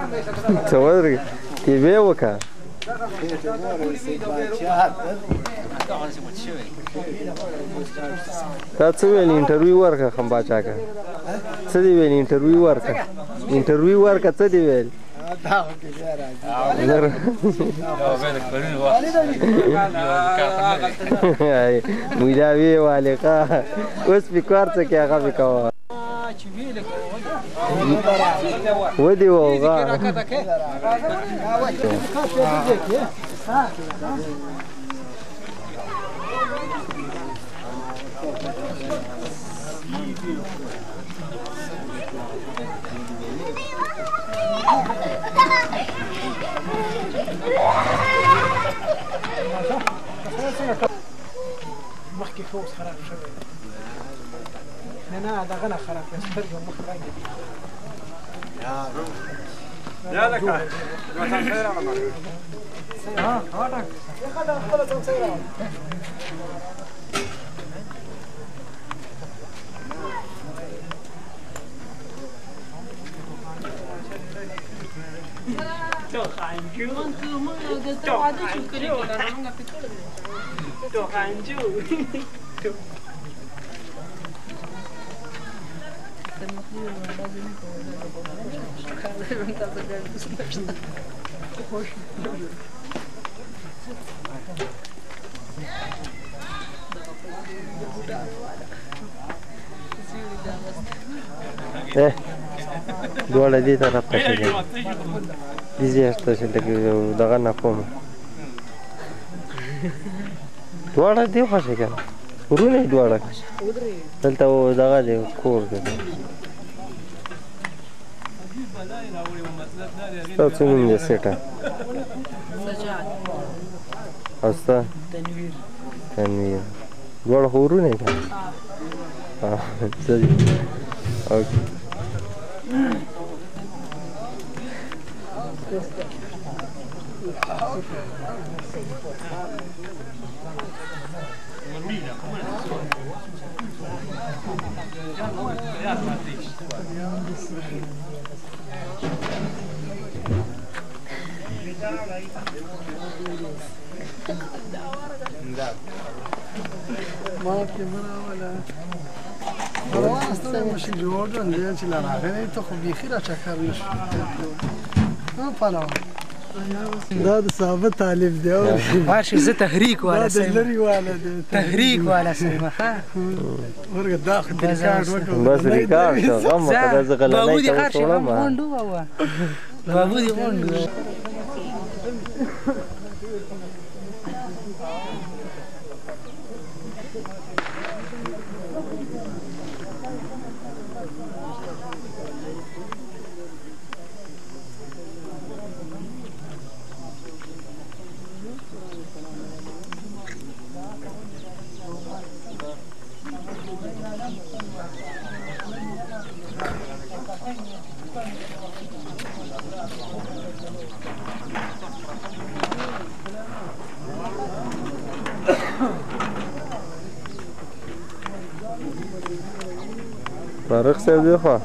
څه ودرېږه تیبې وکړه تا څه ویل انټرویو ورکړه خمباچاکه څه دې ویل انټرویو ورکړه انټرویو ورکړه څه دې ویل موږ دا ویې والقه اوس پې کار څه کې هغه پې کوه ودې وغه مخکې ښه اوس خراب شوی نه دغه نه خراب دی سترګې مخ رنګ یا لکه دواړه دې طرف ته شي دې ځای ته چې دغه نه کوم دواړه دې خوا شي که نه ورونه یې دواړه دلته دغه دی کور دی ستا څه نوم دی سېټه او ستا تنویر دواړه خو ورونه یې که نه څه دي اوکې ماشین جوړ دی چې لا راغلی ته خو بیخي راچکر نه شو پلوه دا د صحابه طالب دی واشه زه تحریک والا دا د لرې والا دی تحریک والا سیمه ورګه دا خو د ریکارډ وکړو بس ریکارډ شو غم وکړه زه غلنی ته وسوړم بابو دې غونډو طارق صاحب دی خوا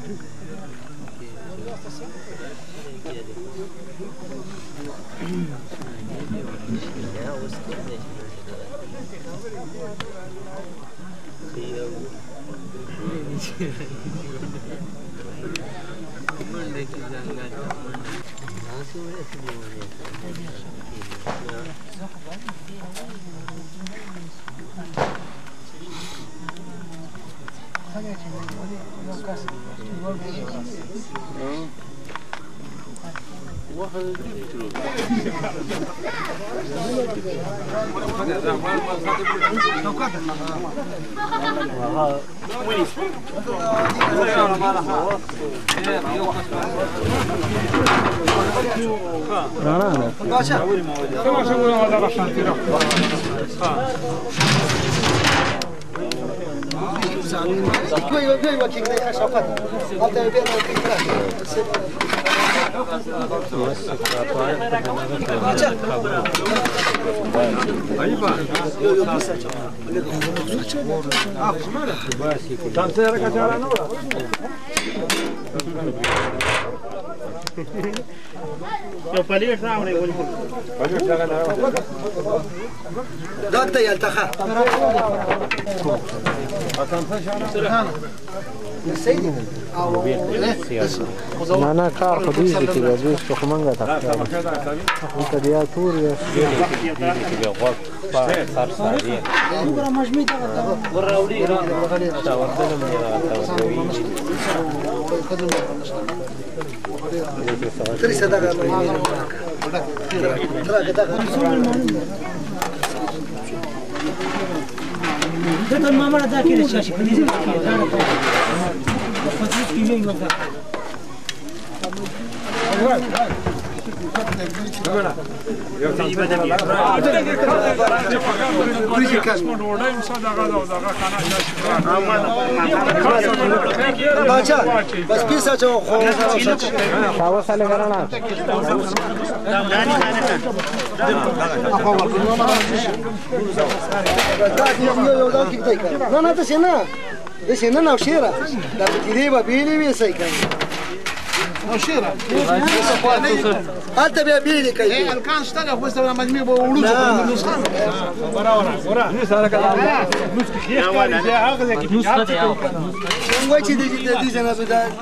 نه کار خودی دې کې دوی څه خمنګه تا ته دې اتور یې دې غوښ په سر سړي وګوره مجمع ته وراولي دا ورته مې تري صدقه ده ماما دا کې شاشه په دې کې دا په دې کې یو وخت بس پیسه جو خو شاو سره غرانا نه نه ته نه د سینه نو شیره دا دې به بیلې وې سې کوي نو شیره انت بیا بیلې کوي الکان شته خو څه مجمع به وړو نسخه ورا نو سره کله نسخه خيخ کوي هغه کې نسخه دی څنګه چې دې څنګه به دا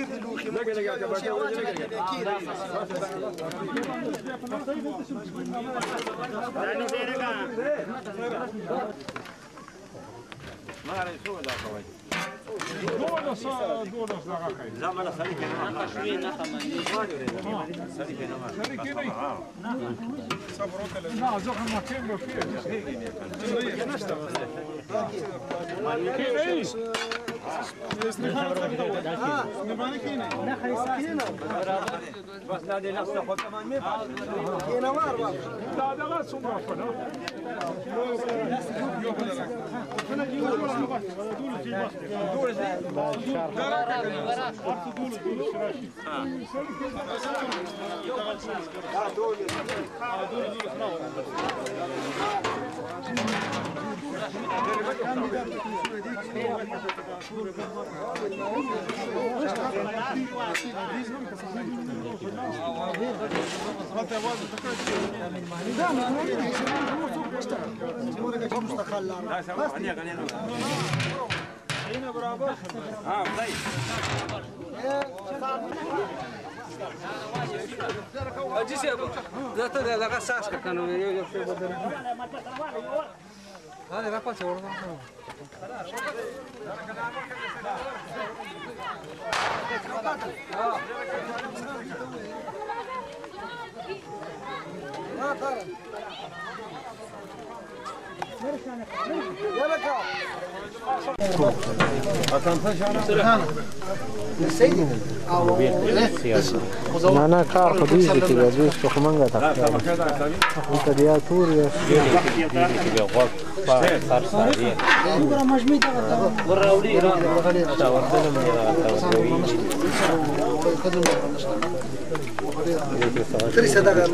نه نه کار خودی دې کې دوی څه خمنګه تا ته دې اتور یې دې غوښ په سر سړي وګوره مجمع ته وراولي دا ورته مې تري صدقه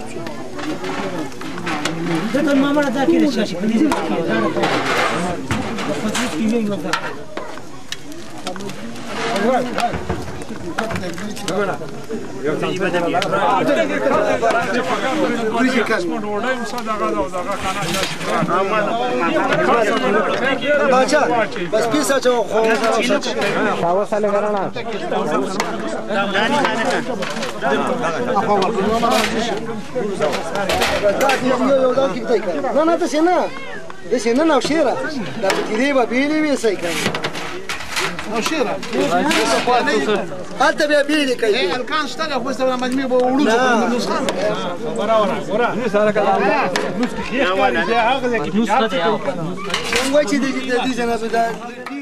ده ماما دا کې شاشه په دې کې دا بس پیسه چه شاو سال گرانا نه نه ته نه د سینه نو شیره د بتیری به بیلی وی سې کوي نو شیره حتى بیا بیلی کوي الکان شته خو ستاسو مجموعه به وړو نو څنګه ورا نه سره کله نو څه خیر کوي هغه کې نو څه یو څنګه چې دې جنا به دا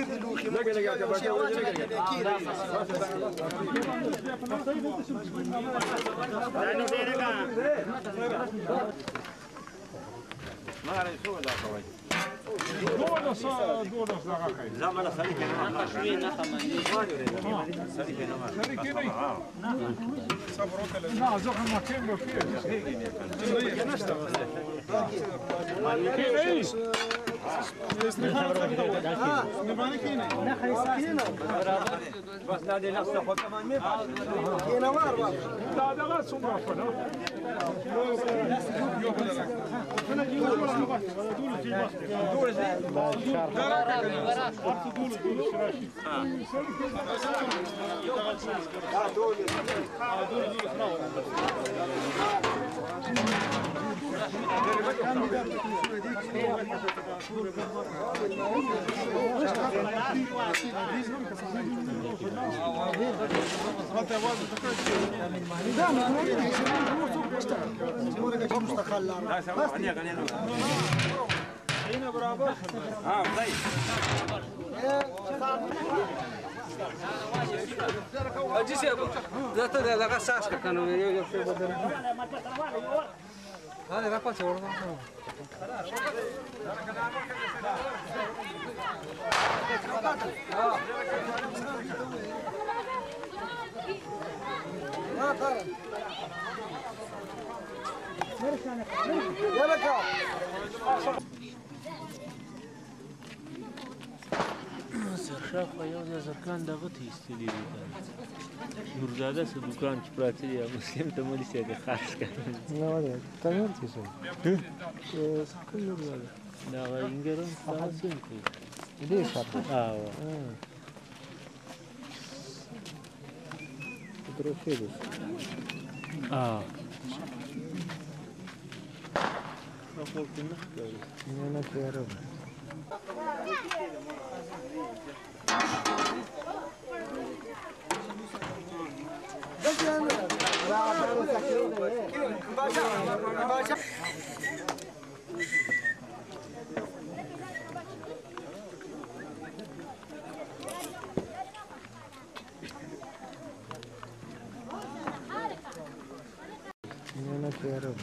سرشاخ و یو زرکان دغه ته ایستلي دي نورزاده څه دوکان چې پراته دي مسلم ته مولي صاحب یې خاص کړی نه وایي تمام څه شو کوم نورزاده دا هغه انګرم تاسو هم کوي دې شاته درې دي خپل کې نه کوي نه کېره نه کېره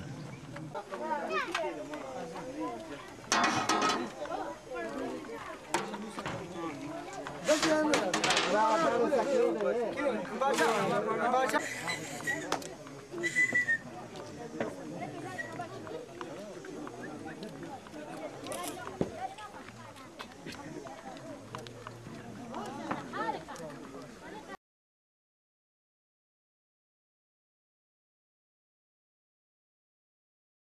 Baca.